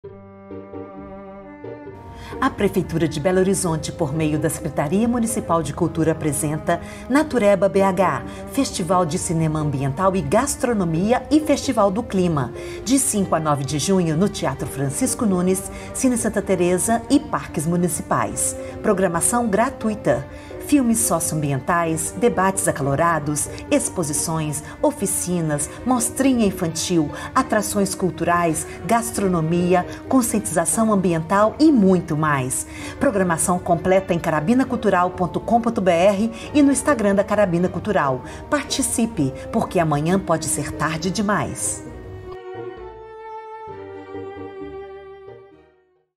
A Prefeitura de Belo Horizonte, por meio da Secretaria Municipal de Cultura, apresenta Natureba BH, Festival de Cinema Ambiental e Gastronomia e Festival do Clima, de 5 a 9 de junho no Teatro Francisco Nunes, Cine Santa Teresa e Parques Municipais. Programação gratuita. Filmes socioambientais, debates acalorados, exposições, oficinas, mostrinha infantil, atrações culturais, gastronomia, conscientização ambiental e muito mais. Programação completa em carabinacultural.com.br e no Instagram da Carabina Cultural. Participe, porque amanhã pode ser tarde demais.